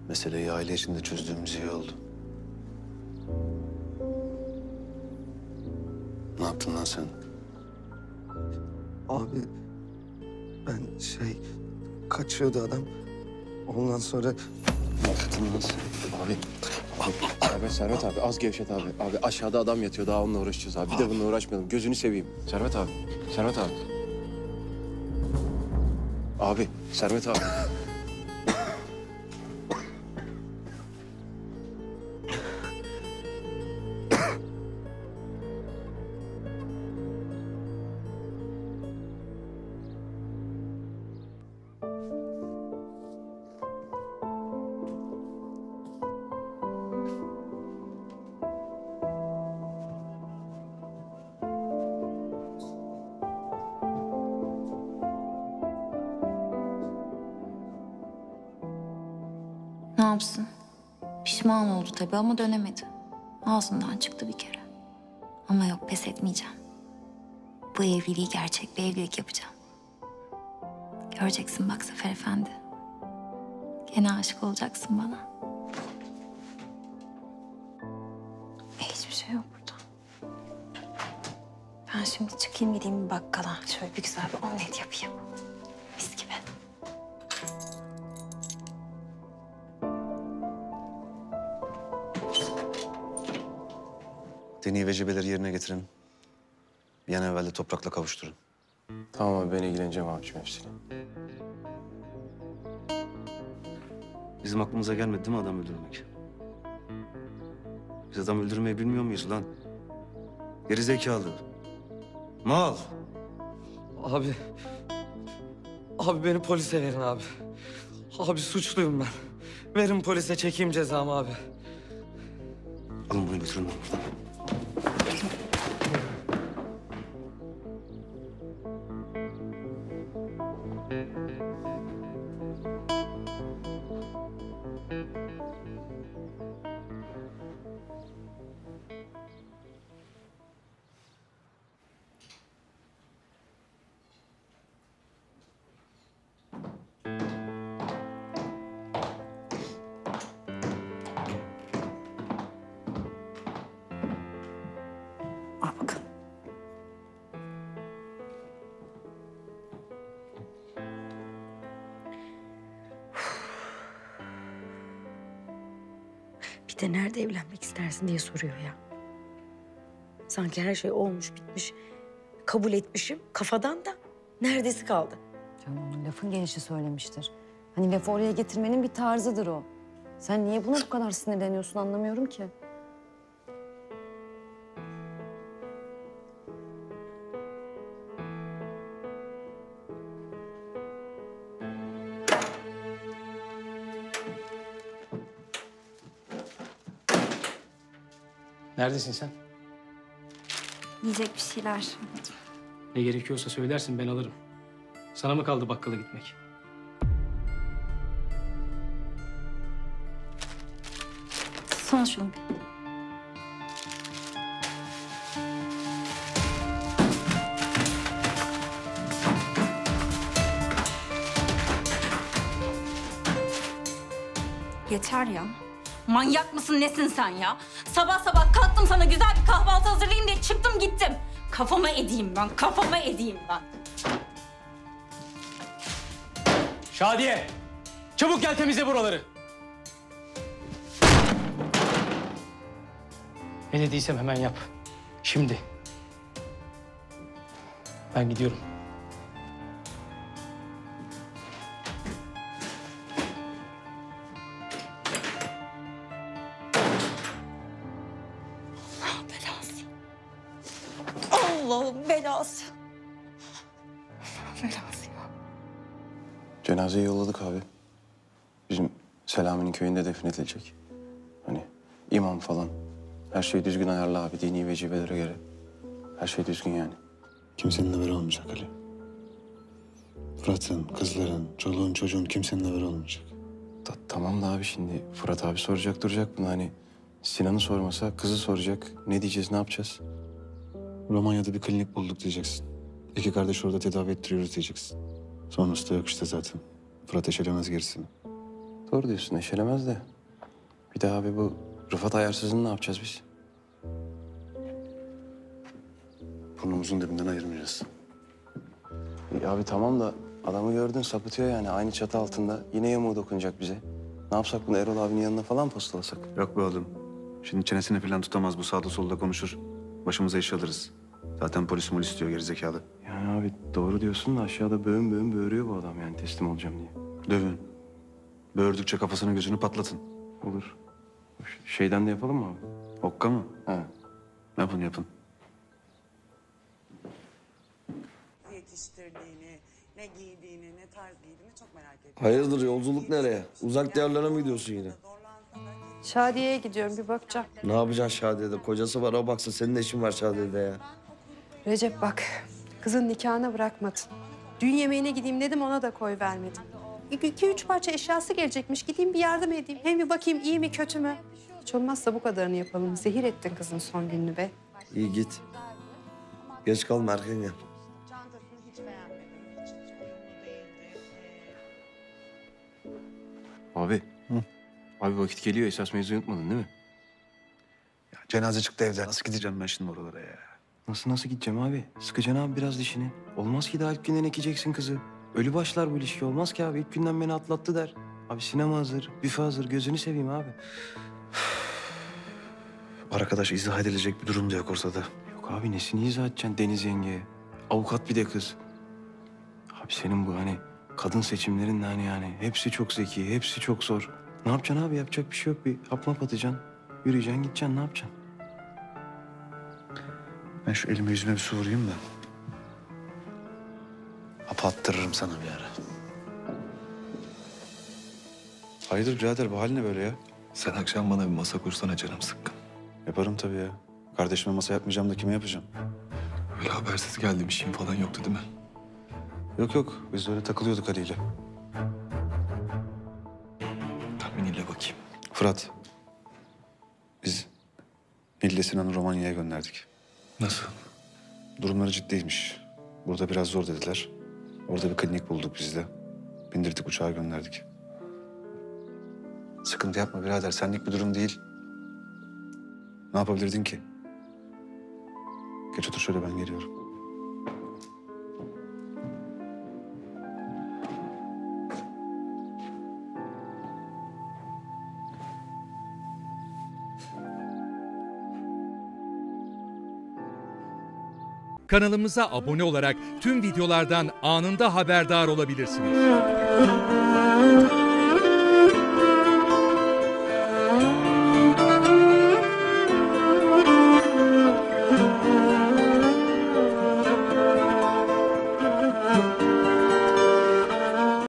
Meseleyi aile içinde çözdüğümüz iyi oldu. Ne yaptın lan sen? Abi ben kaçıyordu adam. Ondan sonra Ne yaptın lan sen? Abi. Servet abi az gevşet abi. Abi aşağıda adam yatıyor daha onunla uğraşacağız abi. Bir de bununla uğraşmayalım. Gözünü seveyim. Servet abi. Servet abi. Abi. Servet abi. Ne yapsın? Pişman oldu tabii ama dönemedi. Ağzından çıktı bir kere. Ama yok, pes etmeyeceğim. Bu evliliği gerçek bir evlilik yapacağım. Göreceksin bak Zafer Efendi. Gene aşık olacaksın bana. Hiçbir şey yok burada. Ben şimdi çıkayım gideyim bir bakkala. Şöyle bir güzel bir omlet yapayım. Mis gibi. Dini vecibeleri yerine getirin. Bir an evvel de toprakla kavuşturun. Tamam abi ben ilgileneceğim abiciğim hepsiyle. Bizim aklımıza gelmedi değil mi adam öldürmek? Biz adam öldürmeyi bilmiyor muyuz lan? Geri zekalı. Mal. abi beni polise verin abi. Abi suçluyum ben. Verin polise, çekeyim cezamı abi. Alın bunu götürün lan buradan. Al bakalım. Bir de nerede evlenmek istersin diye soruyor ya. Sanki her şey olmuş bitmiş. Kabul etmişim kafadan da neredesi kaldı? Canım onun lafın gelişi söylemiştir. Hani lafı oraya getirmenin bir tarzıdır o. Sen niye buna bu kadar sinirleniyorsun anlamıyorum ki. Neredesin sen? Yiyecek bir şeyler. Ne gerekiyorsa söylersin ben alırım. Sana mı kaldı bakkala gitmek? Tutsana şunu bir. Yeter ya. Manyak mısın nesin sen ya? Sabah sabah kalktım sana güzel bir kahvaltı hazırlayayım diye çıktım gittim. Kafama edeyim ben, kafama edeyim ben. Şadiye! Çabuk gel temizle buraları. Ne dediysem hemen yap. Şimdi. Ben gidiyorum. Belası. Allah'ın belası. Belası ya. Cenazeyi yolladık abi. Bizim Selami'nin köyünde defnedilecek. Hani imam falan. Her şey düzgün ayarlı abi. Dini vecibelere göre. Her şey düzgün yani. Kimsenin haberi olmayacak Ali. Fırat'ın, kızların, çoluğun, çocuğun kimsenin haberi olmayacak. Tamam da abi şimdi Fırat abi soracak duracak bunu hani. Sinan'ı sormasa kızı soracak. Ne diyeceğiz, ne yapacağız? Romanya'da bir klinik bulduk diyeceksin. İki kardeş orada tedavi ettiriyoruz diyeceksin. Sonrası da yok işte zaten. Fırat eşelemez gerisini. Doğru diyorsun, eşelemez de. Bir de abi bu Rıfat ayarsızını ne yapacağız biz? Burnumuzun dibinden ayırmayacağız. İyi abi tamam da adamı gördün sapıtıyor yani. Aynı çatı altında. Yine yamuğu dokunacak bize. Ne yapsak bunu Erol abinin yanına falan postalasak? Yok be oğlum. Şimdi çenesini falan tutamaz, bu sağda solda konuşur. Başımıza iş alırız. Zaten polis mol istiyor gerizekalı. Yani abi doğru diyorsun da aşağıda böğün böğün böğürüyor bu adam yani teslim olacağım diye. Dövün. Böğürdükçe kafasını gözünü patlatın. Olur. Şeyden de yapalım mı abi? Okka mı? Ha. Yapın yapın. Yetiştirdiğini, ne giydiğini, ne tarz giydiğini çok merak ediyorum. Hayırdır, yolculuk nereye? Uzak diyarlara mı gidiyorsun yine? Şadiye'ye gidiyorum, bir bakacağım. Ne yapacaksın Şadiye'de? Kocası var, o baksa senin de işin var Şadiye'de ya. Recep bak, kızın nikahına bırakmadın. Düğün yemeğine gideyim dedim, ona da koy vermedin. 2-3 parça eşyası gelecekmiş, gideyim bir yardım edeyim. Hem bir bakayım iyi mi kötü mü? Hiç olmazsa bu kadarını yapalım. Zehir ettin kızın son gününü be. İyi git. Geç kalma, erken gel. Çantasını hiç beğenmedim. Hiç uyumlu değildi. Abi. Abi vakit geliyor. Esas mevzuyu unutmadın değil mi? Ya cenaze çıktı evden. Nasıl gideceğim ben şimdi oralara ya? Nasıl gideceğim abi? Sıkacaksın abi biraz dişini. Olmaz ki daha ilk günden ekeceksin kızı. Ölü başlar bu ilişki. Olmaz ki abi. İlk günden beni atlattı der. Abi sinema hazır, büfe hazır. Gözünü seveyim abi. Arkadaş izah edilecek bir durum da yok ortada. Yok abi nesini izah edeceksin Deniz yengeye? Avukat bir de kız. Abi senin bu hani kadın seçimlerin hani yani hepsi çok zeki, hepsi çok zor. Ne yapacaksın abi? Yapacak bir şey yok. Bir hap map atacaksın. Yürüyeceksin, gideceksin. Ne yapacaksın? Ben şu elime yüzüme bir su vurayım da. Hapı attırırım sana bir ara. Hayırdır birader, bu hal ne böyle ya? Sen akşam bana bir masa kursana, canım sıkkın. Yaparım tabii ya. Kardeşime masa yapmayacağım da kime yapacağım? Öyle habersiz geldi, bir şeyin falan yoktu değil mi? Yok. Biz de öyle takılıyorduk Ali'yle. Tahminiyle bakayım. Fırat. Biz Nil'le Sinan'ı Romanya'ya gönderdik. Nasıl? Durumları ciddiymiş. Burada biraz zor dediler. Orada bir klinik bulduk biz de. Bindirdik, uçağa gönderdik. Sıkıntı yapma birader. Senlik bir durum değil. Ne yapabilirdin ki? Geç otur şöyle, ben geliyorum. Kanalımıza abone olarak tüm videolardan anında haberdar olabilirsiniz.